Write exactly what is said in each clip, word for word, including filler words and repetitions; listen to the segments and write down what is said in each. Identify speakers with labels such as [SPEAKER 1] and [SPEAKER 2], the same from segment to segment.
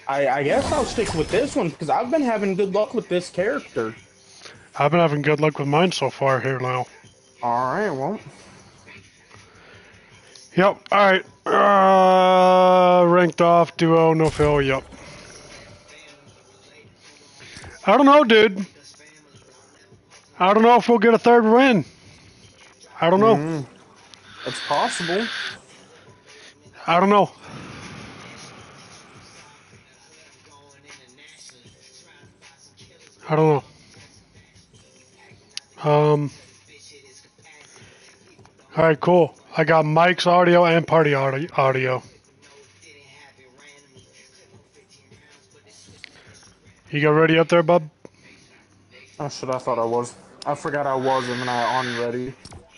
[SPEAKER 1] I, I guess I'll stick with this one because I've been having good luck with this character.
[SPEAKER 2] I've been having good luck with mine so far here now.
[SPEAKER 1] Alright, well.
[SPEAKER 2] Yep, alright. Uh, ranked off, duo, no fill, yep. I don't know, dude. I don't know if we'll get a third win. I don't know.
[SPEAKER 1] Mm, it's possible.
[SPEAKER 2] I don't know. I don't know. Um. Alright, cool. I got Mike's audio and party audio. You got ready up there, bub?
[SPEAKER 1] Oh shit, I thought I was. I forgot I was and then I unready.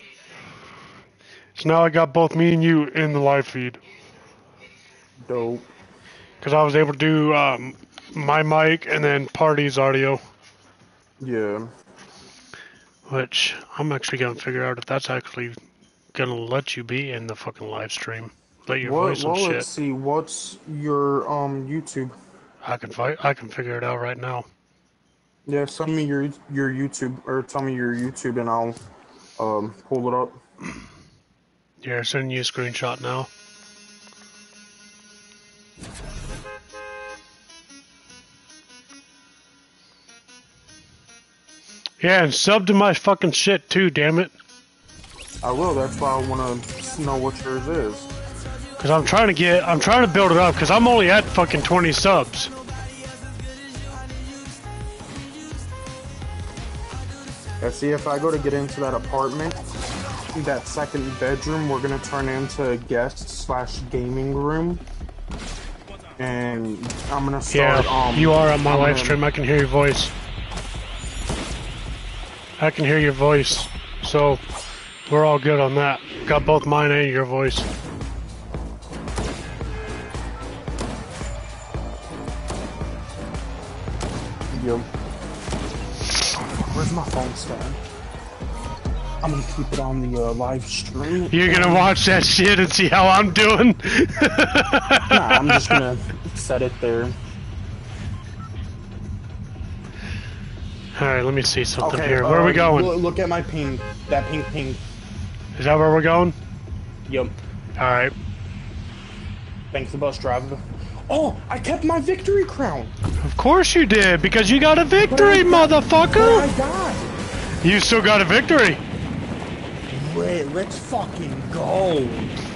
[SPEAKER 2] So now I got both me and you in the live feed.
[SPEAKER 1] Dope.
[SPEAKER 2] Because I was able to do um, my mic and then party's audio.
[SPEAKER 1] Yeah.
[SPEAKER 2] Which I'm actually going to figure out if that's actually going to let you be in the fucking live stream. Let your
[SPEAKER 1] What,
[SPEAKER 2] voice and
[SPEAKER 1] well,
[SPEAKER 2] shit.
[SPEAKER 1] let's see. What's your um YouTube?
[SPEAKER 2] I can fight. I can figure it out right now.
[SPEAKER 1] Yeah, send me your your YouTube or tell me your YouTube and I'll um pull it up.
[SPEAKER 2] Yeah, sending you a screenshot now. Yeah, and sub to my fucking shit too, damn it.
[SPEAKER 1] I will. That's why I want to know what yours is.
[SPEAKER 2] Cause I'm trying to get, I'm trying to build it up. Cause I'm only at fucking twenty subs.
[SPEAKER 1] Yeah, see, if I go to get into that apartment, that second bedroom, we're gonna turn into a guest slash gaming room, and I'm gonna start.
[SPEAKER 2] Yeah,
[SPEAKER 1] um,
[SPEAKER 2] you are on my
[SPEAKER 1] I'm
[SPEAKER 2] live
[SPEAKER 1] gonna,
[SPEAKER 2] stream. I can hear your voice. I can hear your voice. So we're all good on that. Got both mine and your voice.
[SPEAKER 1] Yep. Where's my phone stand? I'm gonna keep it on the uh, live stream.
[SPEAKER 2] You're gonna watch that shit and see how I'm doing?
[SPEAKER 1] Nah, I'm just gonna set it there.
[SPEAKER 2] Alright, let me see something
[SPEAKER 1] Okay,
[SPEAKER 2] here. Where
[SPEAKER 1] uh,
[SPEAKER 2] are we going?
[SPEAKER 1] Look at my ping. That pink ping.
[SPEAKER 2] Is that where we're going?
[SPEAKER 1] Yep.
[SPEAKER 2] Alright.
[SPEAKER 1] Thanks, the bus driver. Oh, I kept my victory crown.
[SPEAKER 2] Of course you did, because you got a victory,
[SPEAKER 1] got,
[SPEAKER 2] motherfucker!
[SPEAKER 1] I got.
[SPEAKER 2] You still got a victory.
[SPEAKER 1] Wait, let's fucking go.
[SPEAKER 2] You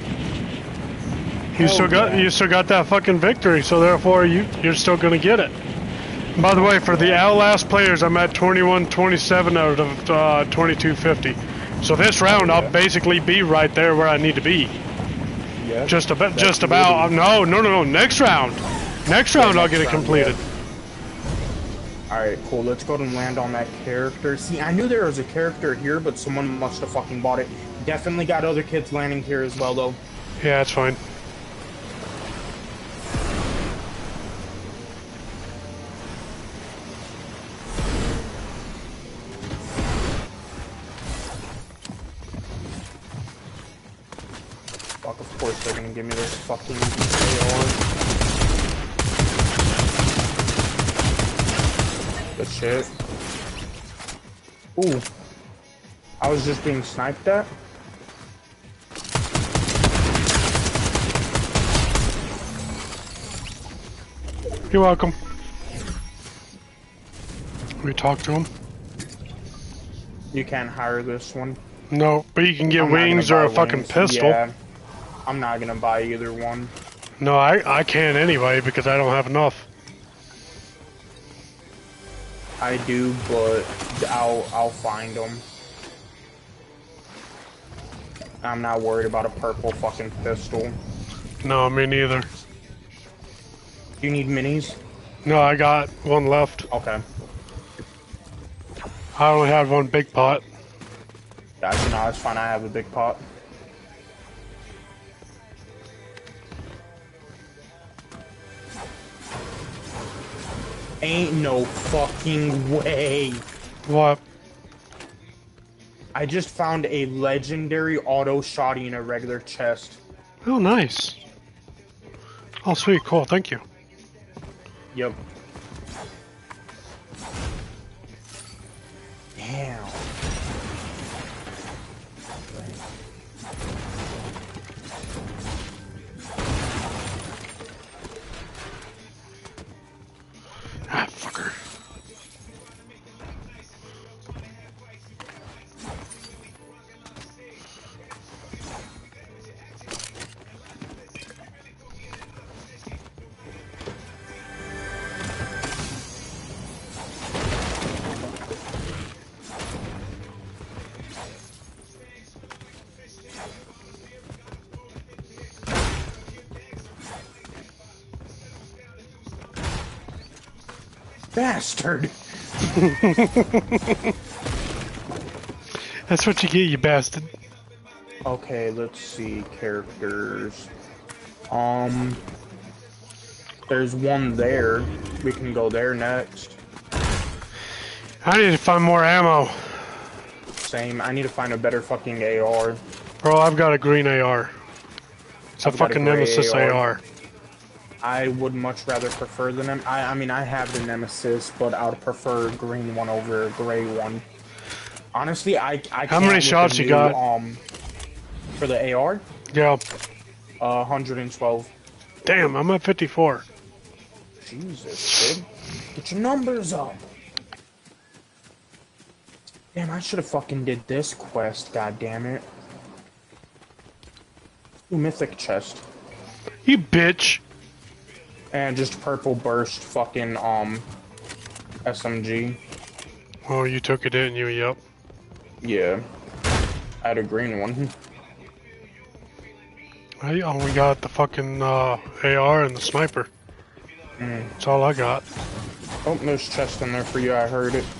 [SPEAKER 1] Hell
[SPEAKER 2] still got
[SPEAKER 1] yeah.
[SPEAKER 2] you still got that fucking victory, so therefore you you're still gonna get it. By the way, for the Outlast players, I'm at twenty-one twenty-seven out of uh, twenty-two fifty. So this round,
[SPEAKER 1] oh, yeah.
[SPEAKER 2] I'll basically be right there where I need to be.
[SPEAKER 1] Yeah.
[SPEAKER 2] Just about, just about. No, no, no, no. Next round. Next round,
[SPEAKER 1] yeah,
[SPEAKER 2] I'll
[SPEAKER 1] next
[SPEAKER 2] get it
[SPEAKER 1] round,
[SPEAKER 2] completed.
[SPEAKER 1] Yeah. Alright, cool. Let's go and land on that character. See, I knew there was a character here, but someone must have fucking bought it. Definitely got other kids landing here as well, though.
[SPEAKER 2] Yeah, that's fine.
[SPEAKER 1] Fuck, of course they're gonna give me this fucking A R. Good shit. Ooh. I was just being sniped at.
[SPEAKER 2] You're welcome. We talk to him.
[SPEAKER 1] You can't hire this one.
[SPEAKER 2] No, but you can get
[SPEAKER 1] I'm not
[SPEAKER 2] wings
[SPEAKER 1] gonna
[SPEAKER 2] or a
[SPEAKER 1] buy
[SPEAKER 2] fucking
[SPEAKER 1] wings.
[SPEAKER 2] pistol.
[SPEAKER 1] Yeah. I'm not gonna buy either one.
[SPEAKER 2] No, I I can't anyway because I don't have enough.
[SPEAKER 1] I do, but I'll I'll find them. I'm not worried about a purple fucking pistol.
[SPEAKER 2] No, me neither.
[SPEAKER 1] Do you need minis?
[SPEAKER 2] No, I got one left.
[SPEAKER 1] Okay.
[SPEAKER 2] I only had one big pot.
[SPEAKER 1] Gotcha, no, it's fine. I have a big pot. Ain't no fucking way.
[SPEAKER 2] What?
[SPEAKER 1] I just found a legendary auto shotty in a regular chest.
[SPEAKER 2] Oh, nice. Oh, sweet, cool, thank you.
[SPEAKER 1] Yep. Damn.
[SPEAKER 2] Ah, fucker.
[SPEAKER 1] Bastard!
[SPEAKER 2] That's what you get, you bastard.
[SPEAKER 1] Okay, let's see, characters. Um, there's one there. We can go there next.
[SPEAKER 2] I need to find more ammo.
[SPEAKER 1] Same, I need to find a better fucking A R.
[SPEAKER 2] Bro, I've got a green A R. It's a
[SPEAKER 1] I've got a
[SPEAKER 2] fucking
[SPEAKER 1] gray
[SPEAKER 2] Nemesis
[SPEAKER 1] A R.
[SPEAKER 2] A R.
[SPEAKER 1] I would much rather prefer the Nem- I, I mean, I have the Nemesis, but I would prefer a green one over a gray one. Honestly, I, I
[SPEAKER 2] How
[SPEAKER 1] can't
[SPEAKER 2] many
[SPEAKER 1] with
[SPEAKER 2] shots
[SPEAKER 1] the
[SPEAKER 2] you
[SPEAKER 1] new,
[SPEAKER 2] got?
[SPEAKER 1] Um, for the A R?
[SPEAKER 2] Yeah.
[SPEAKER 1] Uh, one hundred twelve.
[SPEAKER 2] Damn, I'm at fifty-four.
[SPEAKER 1] Jesus, kid. Get your numbers up. Damn, I should have fucking did this quest, god damn it. Ooh, mythic chest.
[SPEAKER 2] You bitch.
[SPEAKER 1] And just purple burst fucking, um, S M G.
[SPEAKER 2] Oh, you took it, didn't you? Yep.
[SPEAKER 1] Yeah. I had a green one.
[SPEAKER 2] I only got the fucking uh, A R and the sniper.
[SPEAKER 1] Mm.
[SPEAKER 2] That's all I got.
[SPEAKER 1] Oh, there's chest in there for you, I heard it.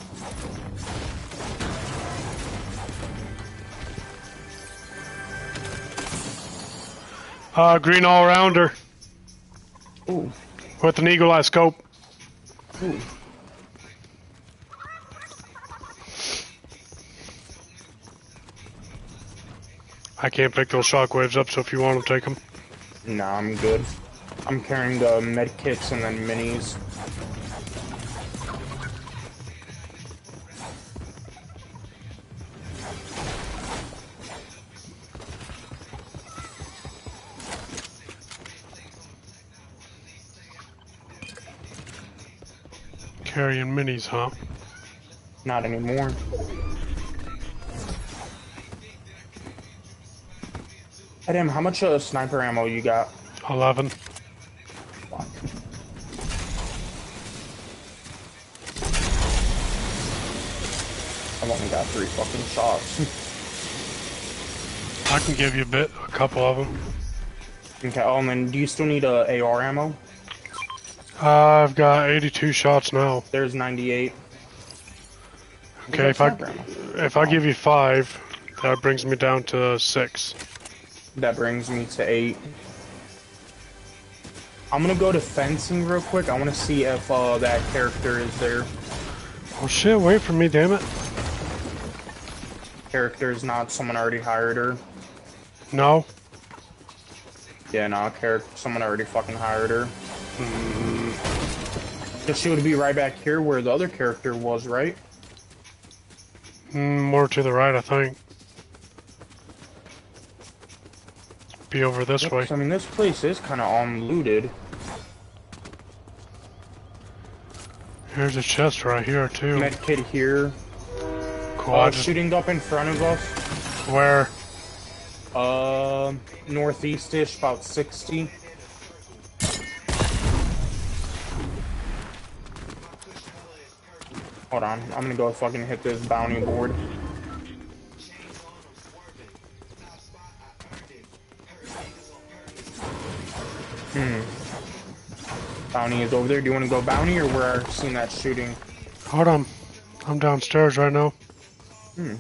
[SPEAKER 2] Uh, green all-rounder.
[SPEAKER 1] Ooh.
[SPEAKER 2] With an eagle eye scope.
[SPEAKER 1] Ooh.
[SPEAKER 2] I can't pick those shockwaves up, so if you want to take them.
[SPEAKER 1] Nah, I'm good. I'm carrying the med kits and then minis.
[SPEAKER 2] Carrying minis, huh?
[SPEAKER 1] Not anymore. Adam, how much uh, sniper ammo you got?
[SPEAKER 2] eleven.
[SPEAKER 1] Fuck. I've only got three fucking shots.
[SPEAKER 2] I can give you a bit, a couple of them.
[SPEAKER 1] Okay, oh, and then do you still need uh, A R ammo?
[SPEAKER 2] Uh, I've got eighty-two shots now.
[SPEAKER 1] There's ninety-eight.
[SPEAKER 2] Okay, if I if I give you five, that brings me down to six.
[SPEAKER 1] That brings me to eight. I'm gonna go to fencing real quick. I want to see if uh, that character is there.
[SPEAKER 2] Oh shit! Wait for me, damn it!
[SPEAKER 1] Character is not someone already hired her.
[SPEAKER 2] No.
[SPEAKER 1] Yeah, no, character. Someone already fucking hired her.
[SPEAKER 2] Mm.
[SPEAKER 1] Cause she would be right back here where the other character was, right?
[SPEAKER 2] Mm, more to the right, I think. Be over this
[SPEAKER 1] Yep,
[SPEAKER 2] way.
[SPEAKER 1] I mean, this place is kind of unlooted.
[SPEAKER 2] Here's a chest right here too.
[SPEAKER 1] Medkit here.
[SPEAKER 2] Cool.
[SPEAKER 1] Uh,
[SPEAKER 2] I just-
[SPEAKER 1] shooting up in front of us.
[SPEAKER 2] Where?
[SPEAKER 1] Uh, northeast-ish, about sixty. Hold on, I'm gonna go fucking hit this bounty board. Hmm. Bounty is over there. Do you want to go bounty or where I've seen that shooting?
[SPEAKER 2] Hold on. I'm downstairs right now.
[SPEAKER 1] Hmm.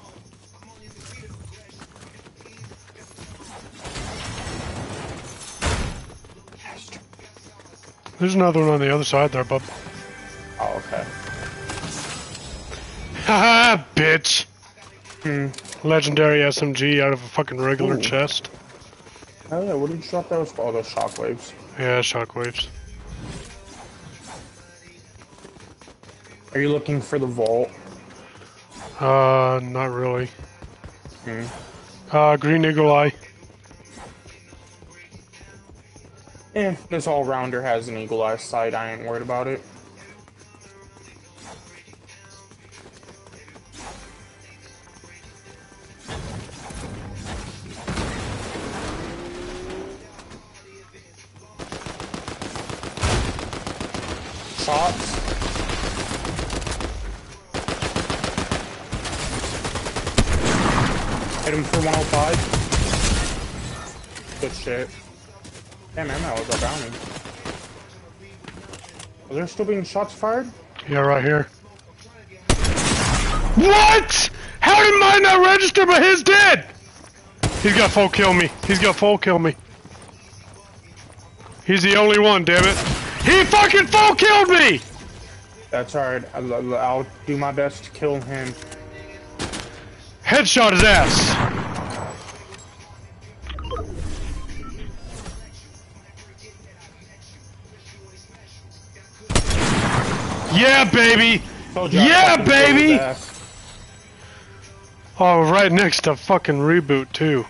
[SPEAKER 2] There's another one on the other side there, bub.
[SPEAKER 1] Oh, okay.
[SPEAKER 2] Haha, bitch!
[SPEAKER 1] Hmm.
[SPEAKER 2] Legendary S M G out of a fucking regular
[SPEAKER 1] Ooh.
[SPEAKER 2] chest.
[SPEAKER 1] Oh yeah, what did you drop those? Oh, those shockwaves.
[SPEAKER 2] Yeah, shockwaves.
[SPEAKER 1] Are you looking for the vault?
[SPEAKER 2] Uh, not really.
[SPEAKER 1] Hmm.
[SPEAKER 2] Uh, Green Eagle Eye.
[SPEAKER 1] Eh, this all-rounder has an eagle eye sight. I ain't worried about it. Shots. Hit him for one oh five. Good shit. Damn, man, that was a bounty. Are there still being shots fired?
[SPEAKER 2] Yeah, right here. What? How did mine not register, but his did? He's got full kill me. He's got full kill me. He's the only one, damn it. He fucking full killed me!
[SPEAKER 1] That's alright. I'll, I'll do my best to kill him.
[SPEAKER 2] Headshot his ass. Yeah, baby! Yeah, baby! Oh, right next to fucking Reboot, too.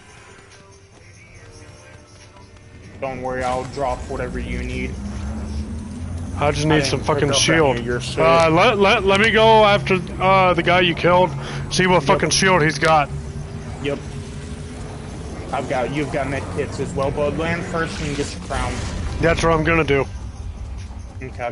[SPEAKER 1] Don't worry, I'll drop whatever you need.
[SPEAKER 2] I just need
[SPEAKER 1] I
[SPEAKER 2] some
[SPEAKER 1] didn't
[SPEAKER 2] fucking
[SPEAKER 1] pick up
[SPEAKER 2] shield.
[SPEAKER 1] any of your shit.
[SPEAKER 2] Uh, let, let, let me go after uh, the guy you killed, see what fucking
[SPEAKER 1] Yep.
[SPEAKER 2] shield he's got.
[SPEAKER 1] Yep. I've got, you've got med kits as well, but land first and get your crown.
[SPEAKER 2] That's what I'm gonna do.
[SPEAKER 1] Okay.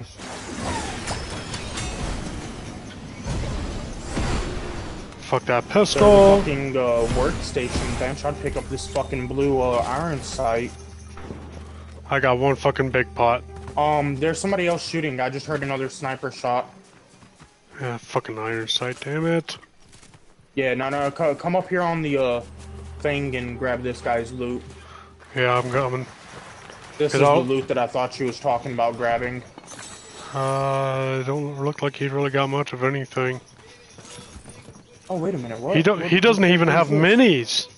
[SPEAKER 2] Fuck that
[SPEAKER 1] So
[SPEAKER 2] pistol.
[SPEAKER 1] the fucking uh, workstation bench, I'd pick up this fucking blue uh, iron sight.
[SPEAKER 2] I got one fucking big pot.
[SPEAKER 1] Um, there's somebody else shooting. I just heard another sniper shot.
[SPEAKER 2] Yeah, fucking iron sight, damn it.
[SPEAKER 1] Yeah, no, no, co come up here on the uh, thing and grab this guy's loot.
[SPEAKER 2] Yeah, I'm coming.
[SPEAKER 1] This
[SPEAKER 2] Cause
[SPEAKER 1] is
[SPEAKER 2] I'll-
[SPEAKER 1] the loot that I thought she was talking about grabbing.
[SPEAKER 2] Uh, don't look like he really got much of anything.
[SPEAKER 1] Oh, wait a minute, what?
[SPEAKER 2] He don't.
[SPEAKER 1] What-
[SPEAKER 2] He doesn't
[SPEAKER 1] what
[SPEAKER 2] even
[SPEAKER 1] is
[SPEAKER 2] have
[SPEAKER 1] this?
[SPEAKER 2] minis.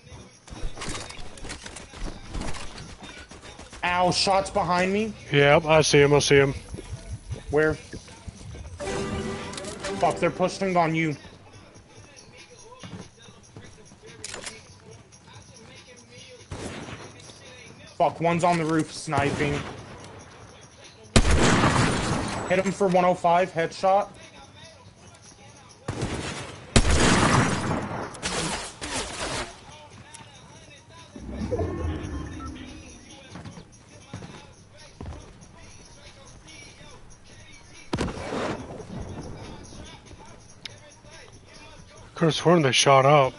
[SPEAKER 1] Ow, shots behind me.
[SPEAKER 2] Yep, I see him. I see him.
[SPEAKER 1] Where? Fuck, they're pushing on you. Fuck, one's on the roof sniping. Hit him for one oh five, headshot.
[SPEAKER 2] Could have sworn they shot up.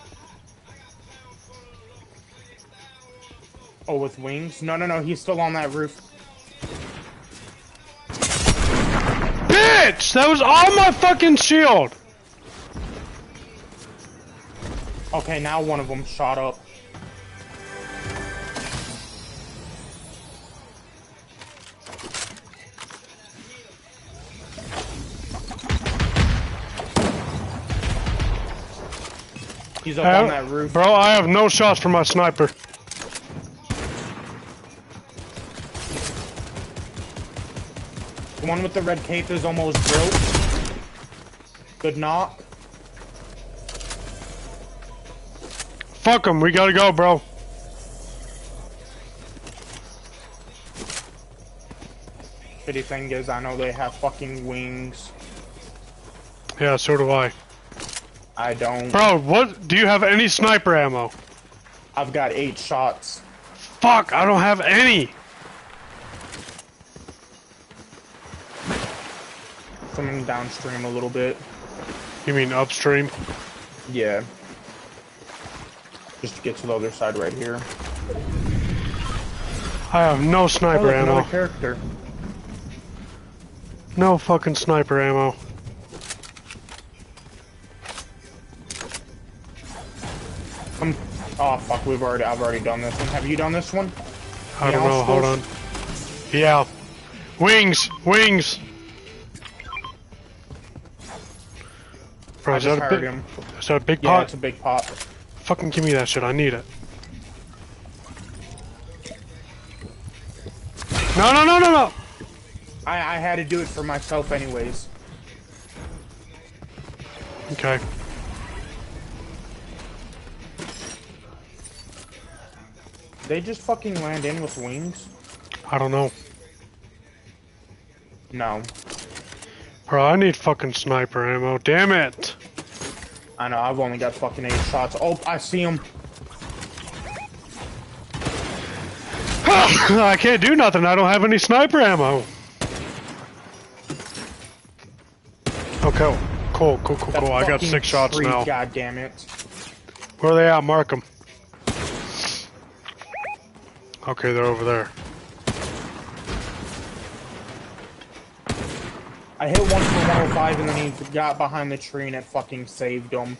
[SPEAKER 1] Oh, with wings? No, no, no, he's still on that roof.
[SPEAKER 2] Bitch! That was all my fucking shield!
[SPEAKER 1] Okay, now one of them shot up. He's up
[SPEAKER 2] I
[SPEAKER 1] on
[SPEAKER 2] have-
[SPEAKER 1] that roof.
[SPEAKER 2] Bro, I have no shots for my sniper.
[SPEAKER 1] The one with the red cape is almost broke. Good knock.
[SPEAKER 2] Fuck him, we gotta go, bro.
[SPEAKER 1] Shitty thing is, I know they have fucking wings.
[SPEAKER 2] Yeah, so do I.
[SPEAKER 1] I don't.
[SPEAKER 2] Bro, what? Do you have any sniper ammo?
[SPEAKER 1] I've got eight shots.
[SPEAKER 2] Fuck, I don't have any.
[SPEAKER 1] Coming downstream a little bit.
[SPEAKER 2] You mean upstream?
[SPEAKER 1] Yeah. Just to get to the other side right here.
[SPEAKER 2] I have no
[SPEAKER 1] Oh,
[SPEAKER 2] sniper
[SPEAKER 1] look,
[SPEAKER 2] ammo.
[SPEAKER 1] another character.
[SPEAKER 2] No fucking sniper ammo.
[SPEAKER 1] Come. Oh fuck, we've already. I've already done this one. Have you done this one?
[SPEAKER 2] I don't
[SPEAKER 1] Yeah,
[SPEAKER 2] know,
[SPEAKER 1] I'll
[SPEAKER 2] hold
[SPEAKER 1] still-
[SPEAKER 2] on. Yeah. Wings! Wings! Bro,
[SPEAKER 1] I
[SPEAKER 2] is
[SPEAKER 1] just
[SPEAKER 2] that a
[SPEAKER 1] hired
[SPEAKER 2] big,
[SPEAKER 1] him.
[SPEAKER 2] is that a big
[SPEAKER 1] Yeah,
[SPEAKER 2] pot?
[SPEAKER 1] it's a big pot.
[SPEAKER 2] Fucking give me that shit, I need it. No, no, no, no, no!
[SPEAKER 1] I I had to do it for myself anyways.
[SPEAKER 2] Okay.
[SPEAKER 1] They just fucking land in with wings?
[SPEAKER 2] I don't know.
[SPEAKER 1] No.
[SPEAKER 2] Bro, I need fucking sniper ammo. Damn it!
[SPEAKER 1] I know, I've only got fucking eight shots. Oh, I see him.
[SPEAKER 2] I can't do nothing. I don't have any sniper ammo. Okay, cool, cool, cool,
[SPEAKER 1] That
[SPEAKER 2] cool. I got
[SPEAKER 1] fucking
[SPEAKER 2] six shots
[SPEAKER 1] tree,
[SPEAKER 2] now.
[SPEAKER 1] God damn it.
[SPEAKER 2] Where are they at? Mark them. Okay, they're over there.
[SPEAKER 1] I hit one for one oh five and then he got behind the tree and it fucking saved him.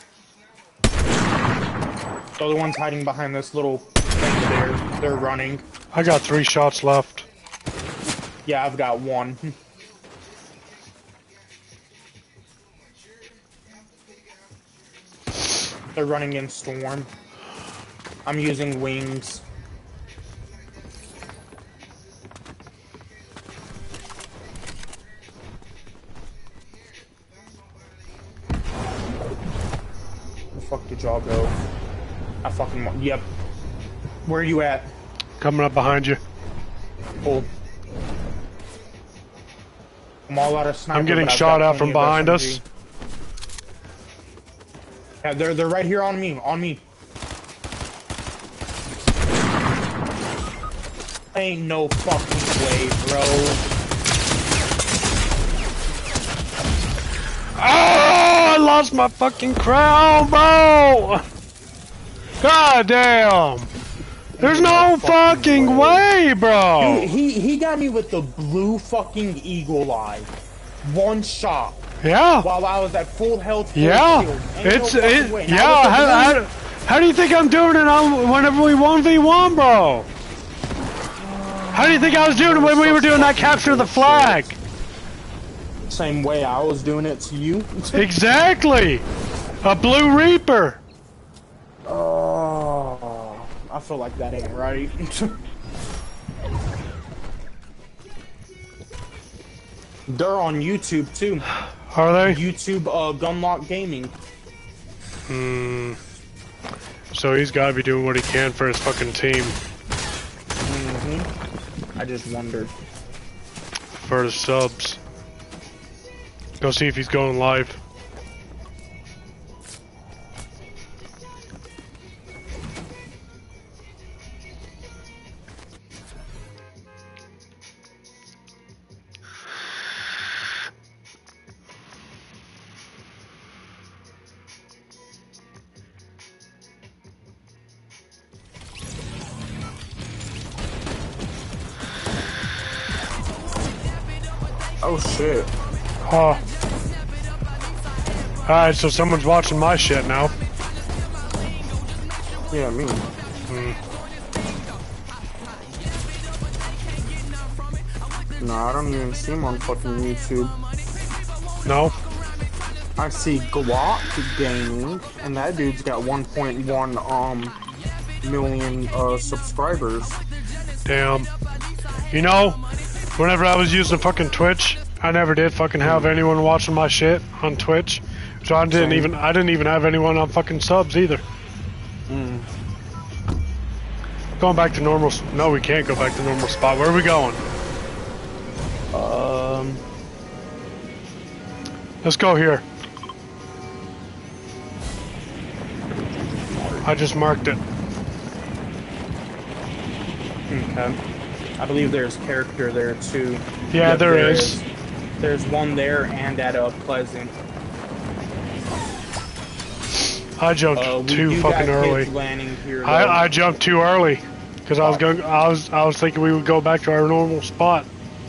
[SPEAKER 1] The other one's hiding behind this little thing there. They're running.
[SPEAKER 2] I got three shots left.
[SPEAKER 1] Yeah, I've got one. They're running in storm. I'm using wings. Where the fuck did y'all go? I fucking want. Yep. Where are you at?
[SPEAKER 2] Coming up behind you.
[SPEAKER 1] Cool. I'm all out of sniper.
[SPEAKER 2] I'm getting
[SPEAKER 1] but I've
[SPEAKER 2] shot
[SPEAKER 1] got
[SPEAKER 2] at from
[SPEAKER 1] plenty of
[SPEAKER 2] behind
[SPEAKER 1] S M G.
[SPEAKER 2] us.
[SPEAKER 1] Yeah, they're they're right here on me, on me. Ain't no fucking way, bro.
[SPEAKER 2] Oh, I lost my fucking crown, bro! God damn! There's no fucking way, bro!
[SPEAKER 1] Dude, he he got me with the blue fucking eagle eye. One shot.
[SPEAKER 2] Yeah.
[SPEAKER 1] While I was at full health. Full
[SPEAKER 2] Yeah.
[SPEAKER 1] shield. Ain't
[SPEAKER 2] It's
[SPEAKER 1] no fucking
[SPEAKER 2] it.
[SPEAKER 1] way.
[SPEAKER 2] Yeah.
[SPEAKER 1] Now with the
[SPEAKER 2] How,
[SPEAKER 1] blue-
[SPEAKER 2] how, how do you think I'm doing it on whenever we one v one, bro? How do you think I was doing it when we were doing that capture the flag?
[SPEAKER 1] Same way I was doing it to you.
[SPEAKER 2] Exactly. A blue reaper.
[SPEAKER 1] Oh, I feel like that ain't right. They're on YouTube too.
[SPEAKER 2] Are they?
[SPEAKER 1] YouTube uh, Gunlock Gaming.
[SPEAKER 2] Hmm. So he's got to be doing what he can for his fucking team.
[SPEAKER 1] Mm-hmm. I just wondered.
[SPEAKER 2] For his subs. Go see if he's going live.
[SPEAKER 1] Oh shit.
[SPEAKER 2] Oh. Alright, so someone's watching my shit now.
[SPEAKER 1] Yeah, me.
[SPEAKER 2] Hmm.
[SPEAKER 1] No, I don't even see him on fucking YouTube.
[SPEAKER 2] No?
[SPEAKER 1] I see Glock Gaming, and that dude's got one point one um million uh subscribers.
[SPEAKER 2] Damn. You know, whenever I was using fucking Twitch, I never did fucking have anyone watching my shit on Twitch. So I didn't
[SPEAKER 1] Same.
[SPEAKER 2] even I didn't even have anyone on fucking subs either.
[SPEAKER 1] Mm.
[SPEAKER 2] Going back to normal. s- No, we can't go back to normal spot. Where are we going?
[SPEAKER 1] Um.
[SPEAKER 2] Let's go here. I just marked it.
[SPEAKER 1] Okay. I believe there's character there too.
[SPEAKER 2] Yeah,
[SPEAKER 1] Yep,
[SPEAKER 2] there is.
[SPEAKER 1] There's one there and at uh, Pleasant.
[SPEAKER 2] I jumped
[SPEAKER 1] Uh, we
[SPEAKER 2] too
[SPEAKER 1] do
[SPEAKER 2] fucking
[SPEAKER 1] got
[SPEAKER 2] early.
[SPEAKER 1] kids landing here, though.
[SPEAKER 2] I, I jumped too early because I was going. I was I was thinking we would go back to our normal spot.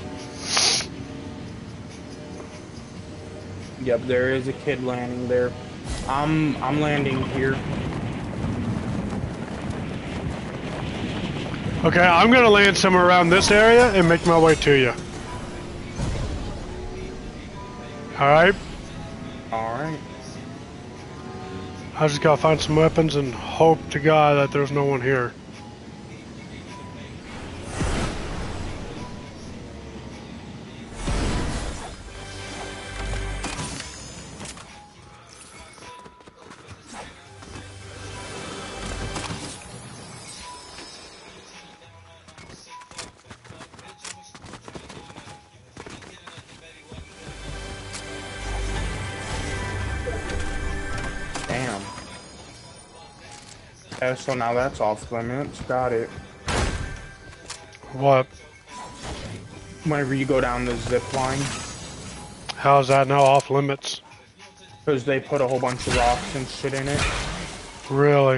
[SPEAKER 1] Yep, there is a kid landing there. I'm I'm landing here.
[SPEAKER 2] Okay, I'm gonna land somewhere around this area and make my way to you. All right.
[SPEAKER 1] All right.
[SPEAKER 2] I just gotta find some weapons and hope to God that there's no one here.
[SPEAKER 1] Okay, so now that's off limits. Got it.
[SPEAKER 2] What?
[SPEAKER 1] Whenever you go down the zip line,
[SPEAKER 2] How is that now off limits?
[SPEAKER 1] because they put a whole bunch of rocks and shit in it.
[SPEAKER 2] Really?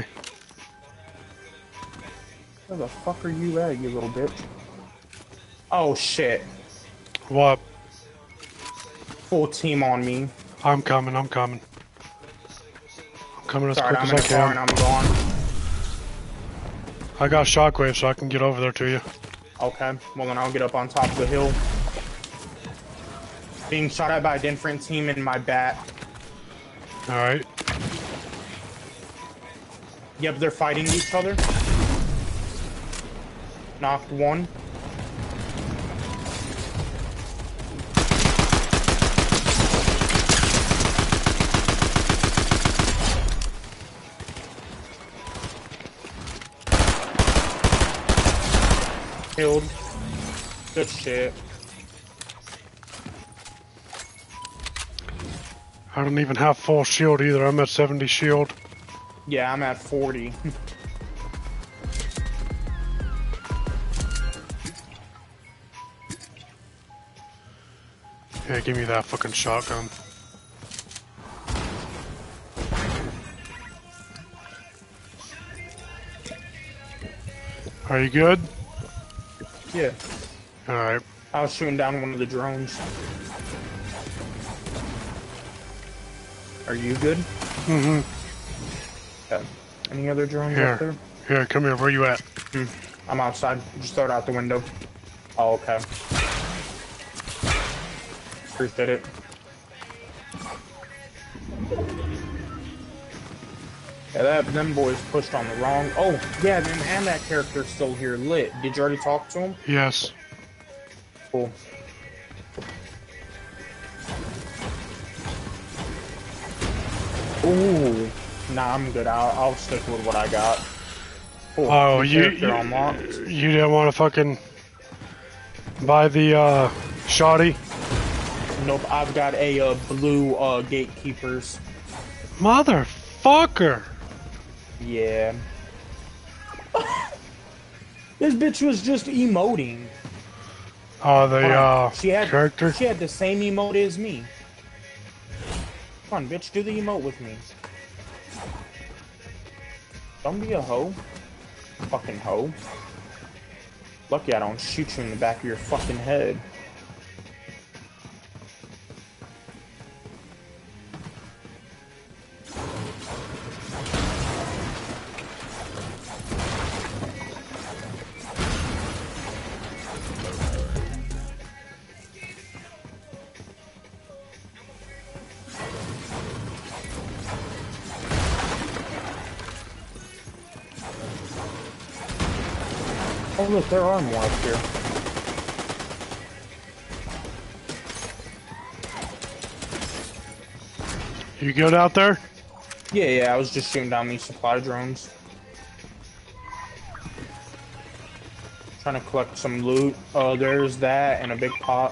[SPEAKER 1] Where the fuck are you at, you little bitch? Oh shit.
[SPEAKER 2] What?
[SPEAKER 1] Full team on me.
[SPEAKER 2] I'm coming, I'm coming. I'm coming as
[SPEAKER 1] Sorry,
[SPEAKER 2] quick
[SPEAKER 1] I'm
[SPEAKER 2] as
[SPEAKER 1] in
[SPEAKER 2] I
[SPEAKER 1] the car and
[SPEAKER 2] can.
[SPEAKER 1] I'm gone.
[SPEAKER 2] I got shockwave so I can get over there to you.
[SPEAKER 1] Okay, well then I'll get up on top of the hill. Being shot at by a different team in my back.
[SPEAKER 2] Alright.
[SPEAKER 1] Yep, they're fighting each other. Knocked one. Killed. Good shit.
[SPEAKER 2] I don't even have full shield either. I'm at seventy shield.
[SPEAKER 1] Yeah, I'm at forty.
[SPEAKER 2] Yeah, give me that fucking shotgun. Are you good?
[SPEAKER 1] Yeah.
[SPEAKER 2] Alright.
[SPEAKER 1] I was shooting down one of the drones. Are you good?
[SPEAKER 2] Mm-hmm.
[SPEAKER 1] Okay. Any other drones
[SPEAKER 2] Here.
[SPEAKER 1] up there?
[SPEAKER 2] Here, come here. Where you at?
[SPEAKER 1] Hmm. I'm outside. Just throw it out the window. Oh, okay. Appreciate it. Yeah, that, them boys pushed on the wrong... Oh, yeah, then, and that character's still here, Lit. Did you already talk to him?
[SPEAKER 2] Yes.
[SPEAKER 1] Cool. Ooh. Nah, I'm good. I'll, I'll stick with what I got. Cool.
[SPEAKER 2] Oh,
[SPEAKER 1] New
[SPEAKER 2] you
[SPEAKER 1] character
[SPEAKER 2] you,
[SPEAKER 1] unlocked.
[SPEAKER 2] you didn't want to fucking buy the uh, shoddy?
[SPEAKER 1] Nope, I've got a uh, blue uh, gatekeepers.
[SPEAKER 2] Motherfucker!
[SPEAKER 1] Yeah. This bitch was just emoting.
[SPEAKER 2] Oh, the uh,
[SPEAKER 1] she had,
[SPEAKER 2] character?
[SPEAKER 1] She had the same emote as me. Come on, bitch, do the emote with me. Don't be a hoe. Fucking hoe. Lucky I don't shoot you in the back of your fucking head. Oh look, there are more up here.
[SPEAKER 2] You good out there?
[SPEAKER 1] Yeah, yeah, I was just shooting down these supply drones. Trying to collect some loot. Oh, there's that and a big pot.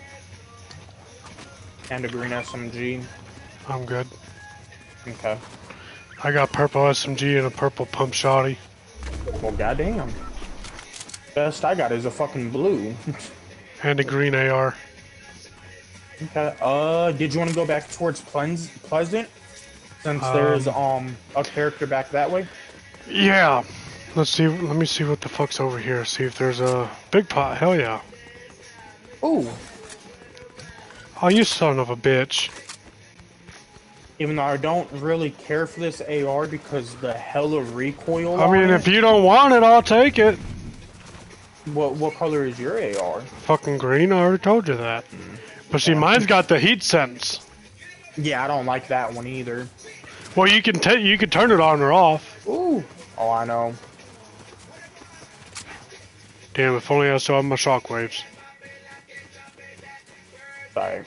[SPEAKER 1] And a green S M G.
[SPEAKER 2] I'm good.
[SPEAKER 1] Okay.
[SPEAKER 2] I got purple S M G and a purple pump shoddy.
[SPEAKER 1] Well, goddamn. Best I got is a fucking blue.
[SPEAKER 2] And a green A R.
[SPEAKER 1] Okay. Uh, did you want to go back towards Pleas Pleasant? Since um, there's um a character back that way.
[SPEAKER 2] Yeah. Let's see. Let me see what the fuck's over here. See if there's a big pot. Hell yeah.
[SPEAKER 1] Ooh.
[SPEAKER 2] Oh, you son of a bitch.
[SPEAKER 1] Even though I don't really care for this A R because the hella recoil.
[SPEAKER 2] I mean,
[SPEAKER 1] on
[SPEAKER 2] if
[SPEAKER 1] it.
[SPEAKER 2] you don't want it, I'll take it.
[SPEAKER 1] What what color is your A R?
[SPEAKER 2] Fucking green. I already told you that. Mm. But see, mine's got the heat sense.
[SPEAKER 1] Yeah, I don't like that one either.
[SPEAKER 2] Well, you can t you can turn it on or off.
[SPEAKER 1] Ooh. Oh, I know.
[SPEAKER 2] Damn, if only I still have my shockwaves.
[SPEAKER 1] Sorry.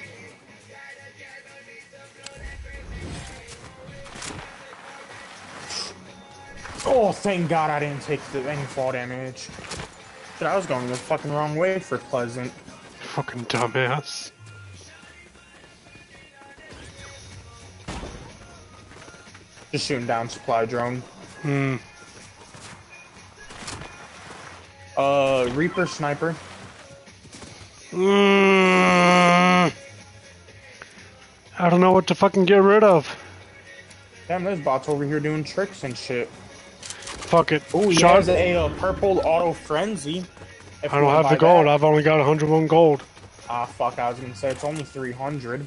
[SPEAKER 1] Oh, thank God I didn't take the, any fall damage. But I was going the fucking wrong way for Pleasant.
[SPEAKER 2] Fucking dumbass.
[SPEAKER 1] Just shooting down supply drone.
[SPEAKER 2] Hmm.
[SPEAKER 1] Uh, Reaper Sniper.
[SPEAKER 2] Mm, I don't know what to fucking get rid of.
[SPEAKER 1] Damn, there's bots over here doing tricks and shit.
[SPEAKER 2] Fuck it.
[SPEAKER 1] Oh, he
[SPEAKER 2] Shot.
[SPEAKER 1] has a, a purple auto frenzy. If
[SPEAKER 2] I
[SPEAKER 1] you
[SPEAKER 2] don't
[SPEAKER 1] wanna
[SPEAKER 2] have
[SPEAKER 1] buy
[SPEAKER 2] the gold.
[SPEAKER 1] that.
[SPEAKER 2] I've only got one hundred one gold.
[SPEAKER 1] Ah, fuck, I was gonna say it's only three hundred.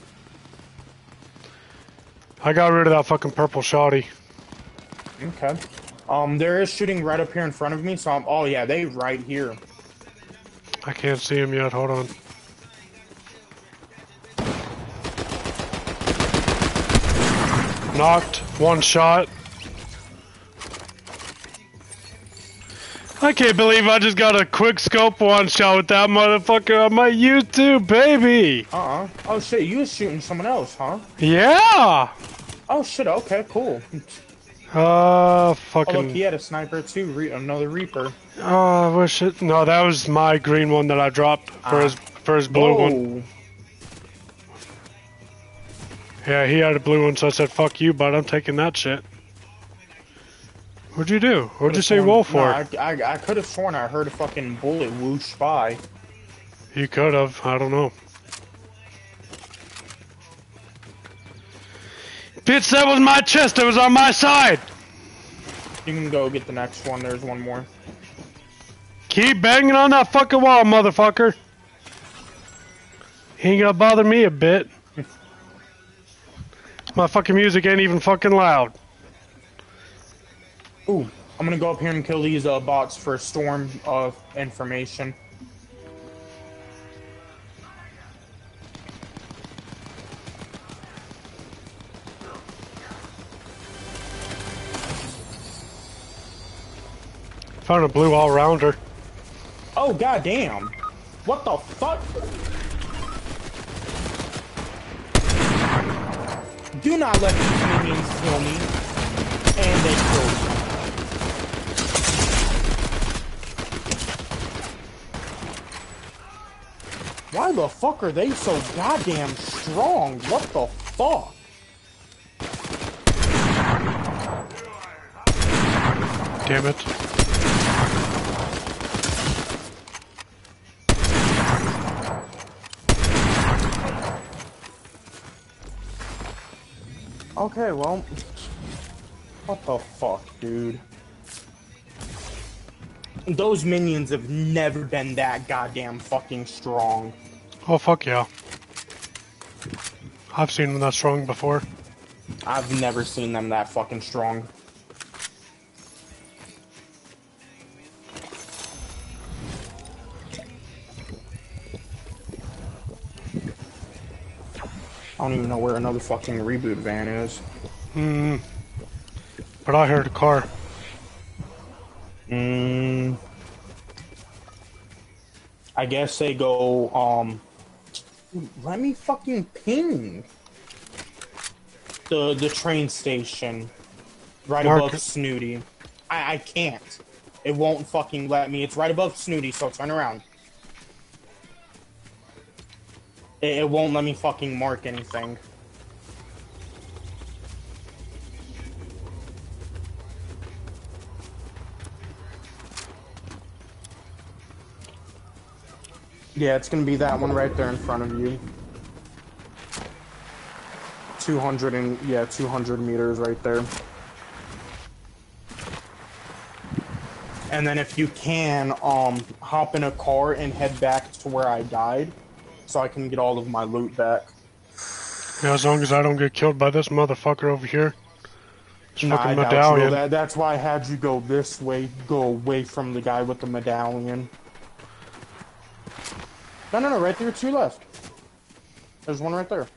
[SPEAKER 2] I got rid of that fucking purple shoddy.
[SPEAKER 1] Okay. Um, there is shooting right up here in front of me, so I'm, oh yeah, they right here.
[SPEAKER 2] I can't see him yet. Hold on. Knocked. One shot. I can't believe I just got a quick scope one shot with that motherfucker on my YouTube, baby.
[SPEAKER 1] Uh-uh. Oh shit, you was shooting someone else, huh?
[SPEAKER 2] Yeah.
[SPEAKER 1] Oh shit, okay, cool.
[SPEAKER 2] Uh, fucking.
[SPEAKER 1] Oh look, he had a sniper too, Re another Reaper.
[SPEAKER 2] Oh, I wish it. No, that was my green one that I dropped for
[SPEAKER 1] Ah.
[SPEAKER 2] his for his blue
[SPEAKER 1] Whoa.
[SPEAKER 2] one. Yeah, he had a blue one, so I said, "Fuck you, but I'm taking that shit." What'd you do? What'd you say roll for?
[SPEAKER 1] No, I, I, I could have sworn I heard a fucking bullet whoosh by.
[SPEAKER 2] You could have. I don't know. Bitch, that was my chest. It was on my side.
[SPEAKER 1] You can go get the next one. There's one more.
[SPEAKER 2] Keep banging on that fucking wall, motherfucker. He ain't gonna bother me a bit. My fucking music ain't even fucking loud.
[SPEAKER 1] Ooh, I'm gonna go up here and kill these uh, bots for storm of information.
[SPEAKER 2] Found a blue all-rounder.
[SPEAKER 1] Oh goddamn! What the fuck? Do not let these minions kill me. And they killed me. Why the fuck are they so goddamn strong? What the fuck?
[SPEAKER 2] Damn it.
[SPEAKER 1] Okay, well, what the fuck, dude? Those minions have never been that goddamn fucking strong.
[SPEAKER 2] Oh, fuck yeah. I've seen them that strong before.
[SPEAKER 1] I've never seen them that fucking strong. I don't even know where another fucking reboot van is.
[SPEAKER 2] Hmm. But I heard a car.
[SPEAKER 1] Mm. I guess they go, um... let me fucking ping the the train station right
[SPEAKER 2] Mark
[SPEAKER 1] above
[SPEAKER 2] it.
[SPEAKER 1] Snooty. I, I can't. It won't fucking let me. It's right above Snooty, so turn around. It, it won't let me fucking mark anything. Yeah, it's gonna be that one right there in front of you. two hundred and, yeah, two hundred meters right there. And then if you can, um, hop in a car and head back to where I died, so I can get all of my loot back.
[SPEAKER 2] Yeah, as long as I don't get killed by this motherfucker over here. This
[SPEAKER 1] Nah, I
[SPEAKER 2] fucking
[SPEAKER 1] doubt you
[SPEAKER 2] medallion.
[SPEAKER 1] will. That, that's why I had you go this way, go away from the guy with the medallion. No, no, no, right there, two left. There's one right there.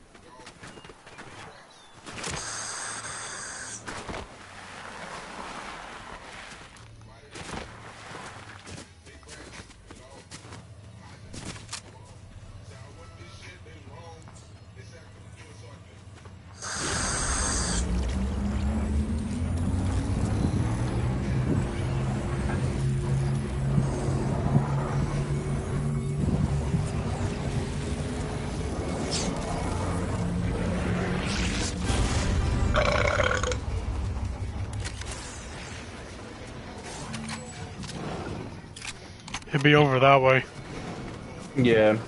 [SPEAKER 2] It'd be over that way.
[SPEAKER 1] Yeah.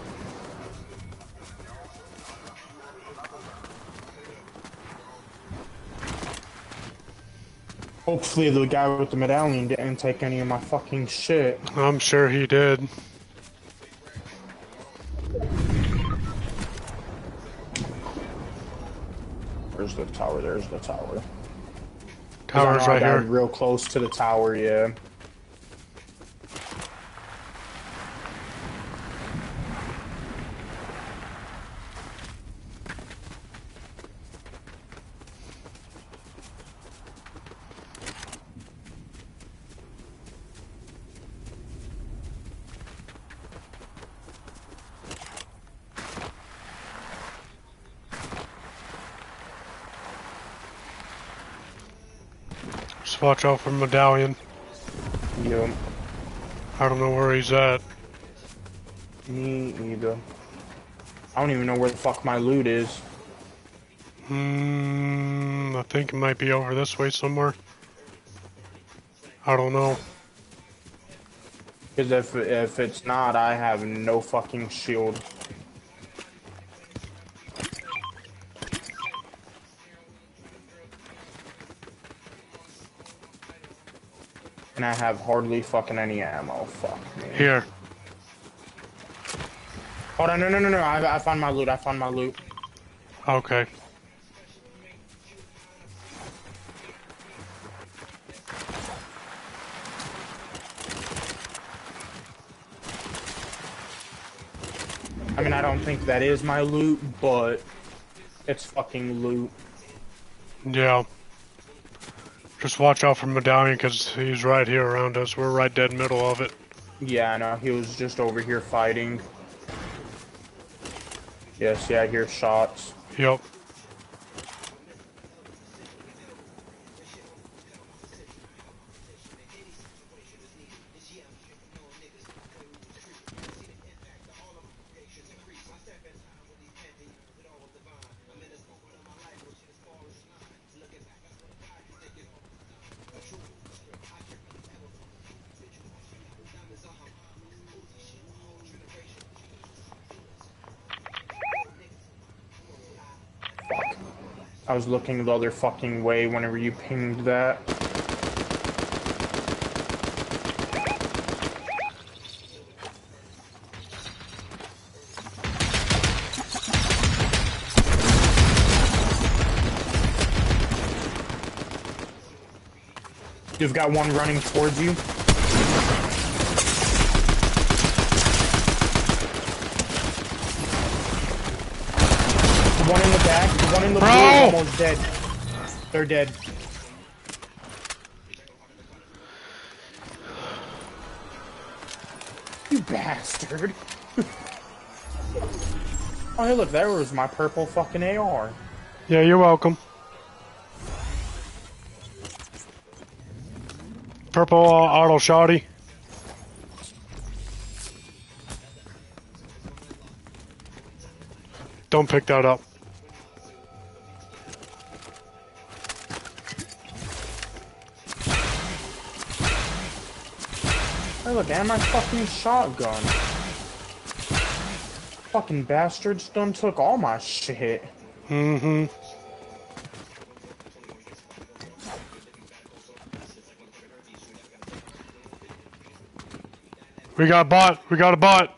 [SPEAKER 1] Hopefully the guy with the medallion didn't take any of my fucking shit.
[SPEAKER 2] I'm sure he did.
[SPEAKER 1] Where's the tower? There's the tower.
[SPEAKER 2] Tower's right here.
[SPEAKER 1] Real close to the tower, yeah.
[SPEAKER 2] Just watch out for Medallion.
[SPEAKER 1] Yeah.
[SPEAKER 2] I don't know where he's at.
[SPEAKER 1] Me either. I don't even know where the fuck my loot is.
[SPEAKER 2] Hmm, I think it might be over this way somewhere. I don't know.
[SPEAKER 1] Because if, if it's not, I have no fucking shield. And I have hardly fucking any ammo. Fuck me.
[SPEAKER 2] Here.
[SPEAKER 1] Hold on, no, no, no, no. I, I found my loot. I found my loot.
[SPEAKER 2] Okay.
[SPEAKER 1] I mean, I don't think that is my loot, but it's fucking loot.
[SPEAKER 2] Yeah. Just watch out for Medallion because he's right here around us. We're right dead middle of it.
[SPEAKER 1] Yeah, I know. He was just over here fighting. Yes, yeah, I hear shots.
[SPEAKER 2] Yep.
[SPEAKER 1] I was looking the other fucking way whenever you pinged that. You've got one running towards you. One in the back, one in the blue, almost dead. They're dead. You bastard. Oh, hey, look, there was my purple fucking A R.
[SPEAKER 2] Yeah, you're welcome. Purple uh, auto shotty. Don't pick that up.
[SPEAKER 1] Hey, look, and my fucking shotgun. Fucking bastards done took all my shit.
[SPEAKER 2] Mm-hmm. We got a bot. We got a bot.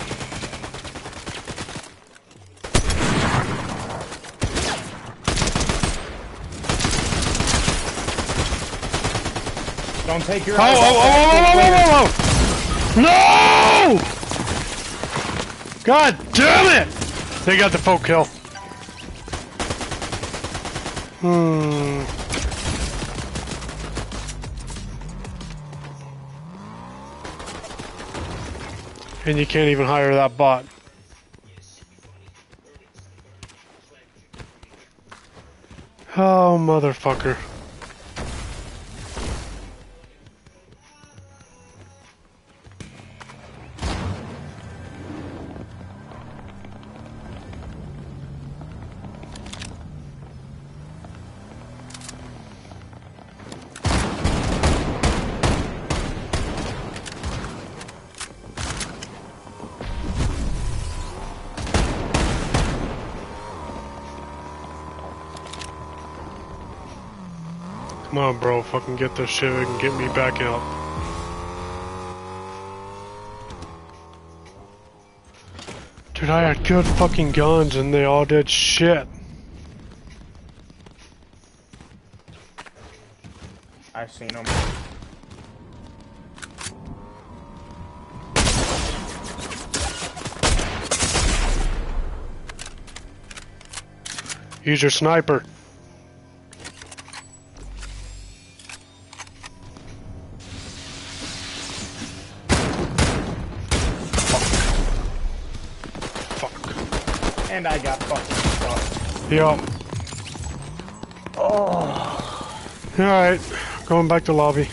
[SPEAKER 1] Don't take your
[SPEAKER 2] Oh,
[SPEAKER 1] eyes
[SPEAKER 2] oh,
[SPEAKER 1] off
[SPEAKER 2] oh,
[SPEAKER 1] that.
[SPEAKER 2] oh, oh, oh, oh, oh, no! God damn it! They got the folk kill. Hmm. And you can't even hire that bot. Oh, motherfucker. Come on, bro. Fucking get this shit and get me back out. Dude, I had good fucking guns and they all did shit.
[SPEAKER 1] I seen them.
[SPEAKER 2] Use your sniper.
[SPEAKER 1] And I got fucking stuck.
[SPEAKER 2] Yup.
[SPEAKER 1] Oh.
[SPEAKER 2] Alright, going back to lobby.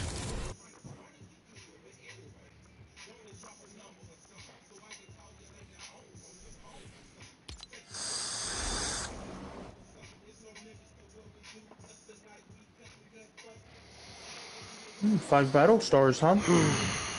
[SPEAKER 1] Five battle stars, huh?